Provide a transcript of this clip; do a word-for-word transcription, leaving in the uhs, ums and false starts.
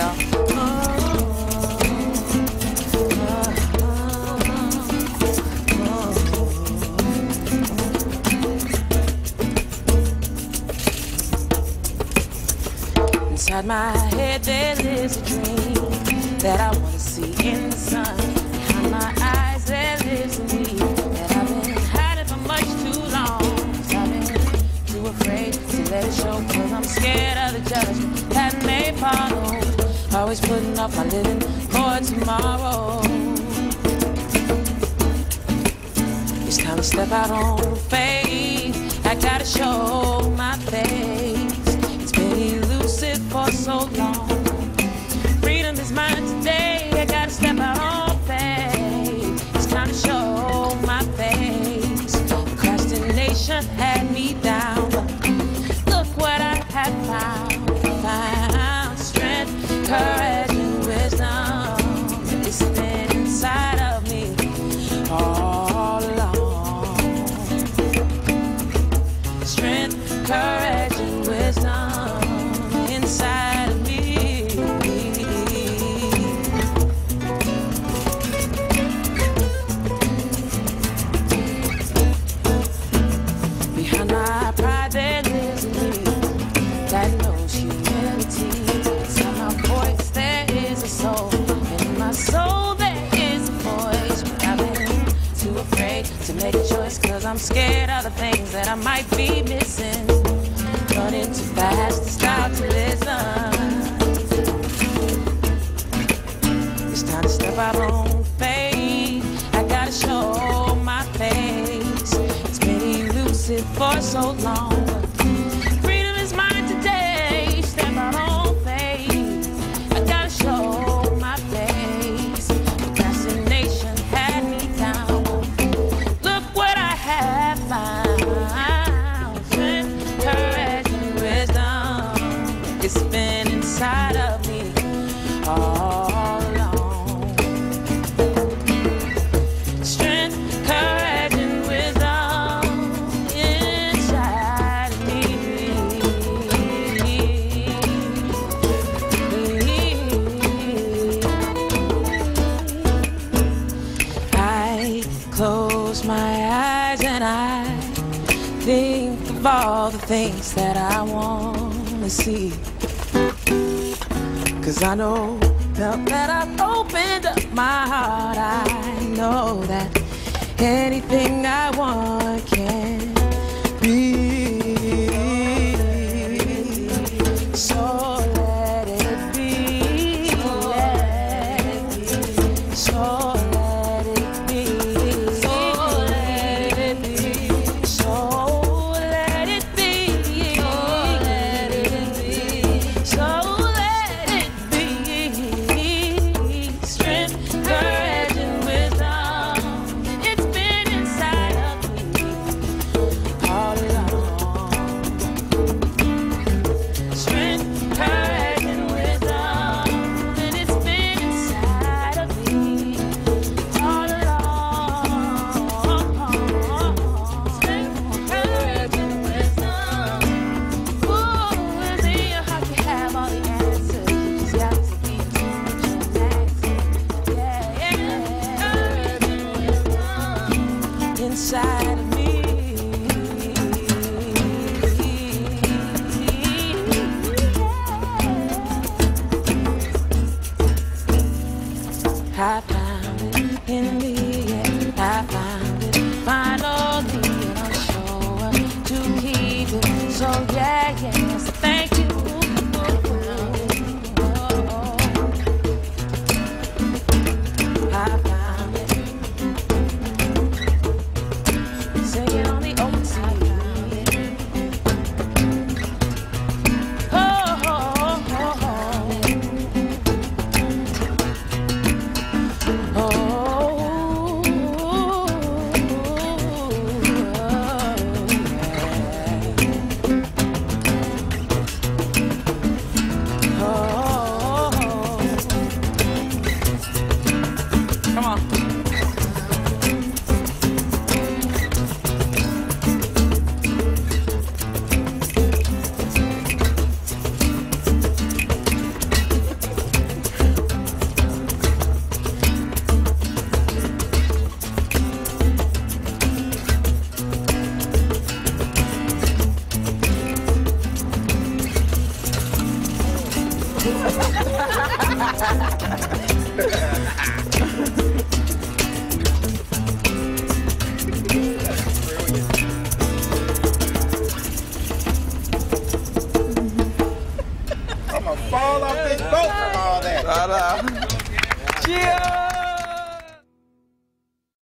y'all. Inside my head there lives a dream that I want to see in the sun. Behind my eyes there lives a need that I've been hiding for much too long. 'Cause I've been too afraid to let it show, 'cause I'm scared of the judgment that may follow. Always putting off my living for tomorrow. It's time to step out on faith. I gotta show my face. It's been elusive for so long. Freedom is mine today. I gotta step out on faith. It's time to show my face. Procrastination had me down. Look what I have found. Found strength, courage, and wisdom. It's been inside of me all along. Strength, courage, and wisdom inside of me. Behind my pride there lives a need that knows humility. Inside my voice there is a soul, and in my soul there is a voice. But I've been too afraid to make a choice, 'cause I'm scared of the things that I might be missing. Running too fast to stop to listen. It's time to step out on faith. I gotta show my face. It's been elusive for so long. Freedom is mine today. Step out on faith. I gotta show my face. Procrastination had me down. Look what I have found. Strength, courage, and wisdom. It's been inside of me all along. Strength, courage, and wisdom inside of me. I close my eyes and I think of all the things that I want to see. 'Cause I know now that I've opened up my heart, I know that anything I want can be. So let it be. Let it be. So let it be. So let it be. So let it be. So let it be. So let it be. Strength, courage, and wisdom. It's been inside of me